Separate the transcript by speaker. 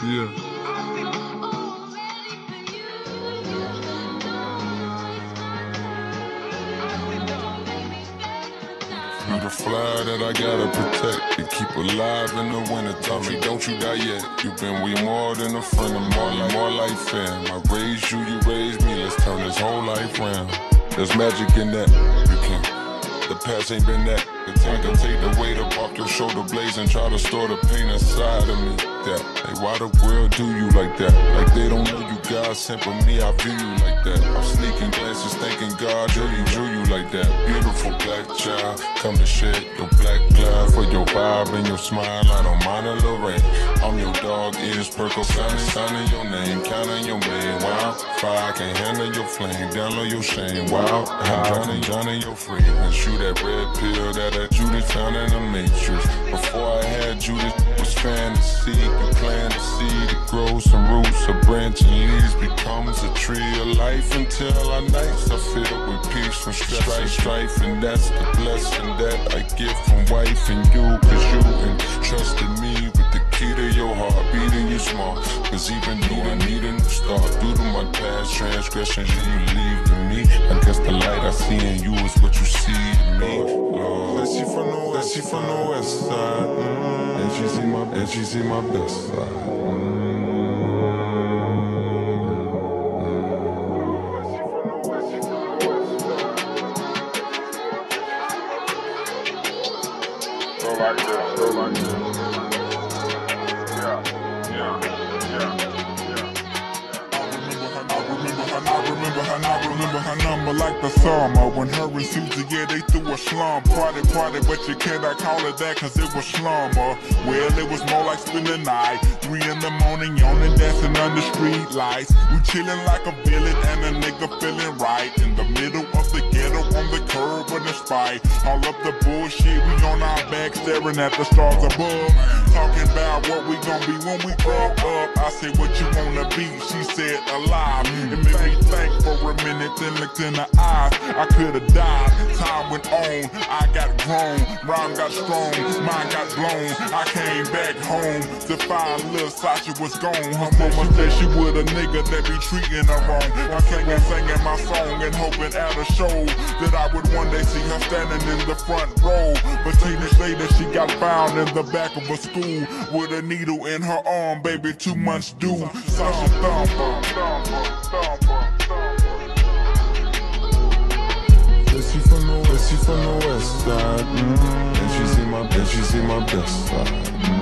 Speaker 1: Yeah.
Speaker 2: You the fly that I gotta protect and keep alive in the winter. Tell me, don't you die yet. You've been way more than a friend of mine, more like fam. I raised you, you raised me. Let's turn this whole life round. There's magic in that. You can. The past ain't been that. The time can take the weight up off your shoulder blades and try to store the pain inside of me. That, hey, why the world do you like that? Like they don't know you God sent, but me, I view you like that. I'm sneaking glances, thanking God drew you like that. Beautiful black child, come to shed your black cloud for your vibe and your smile. I don't mind a little rain. I'm your dog, ears purple, signing your name, counting your man. Wow, fire can't handle your flame, download your shame. Wow, I'm drowning your fragrance. Shoot that red pill that Judas found in the Matrix. Before I had Judas, was fantasy. You plant a seed, it grows some roots, a branch and leaves becomes a tree of life until our nights are filled with peace from strife, and that's the blessing that I get from wife and you, cause you entrusted me with the key to your heart, beating you small. Cause even though I need a new start, due to my past transgressions, you believed in me. I guess the light I see in you is what you see in me. Lord, that she from the west side, and she see my best side. Go like this. I remember her number like the summer when her and Susie, yeah, they threw a slum party, but you cannot call it that cause it was slumber. Well, it was more like spend the night, 3 in the morning, yawning, dancing under street lights. We chillin' like a villain and a nigga feeling right in the middle of the ghetto on the curb with a spite. All of the bullshit, we on our back staring at the stars above, talking about what we gon' be when we grow up. I said, what you wanna be? She said, alive. It made me think for a minute, then looked in her eyes. I could've died. Time went on, I got grown, rhyme got strong, mine got blown. I came back home to find little Sasha was gone. Her mama said she would a nigga that be treating her wrong. I'm singing my song and hoping at a show that I would one day see her standing in the front row. But 2 days later she got found in the back of a school with a needle in her arm, baby, 2 months due. Sasha Thumper. She from the west side, and she see my best side.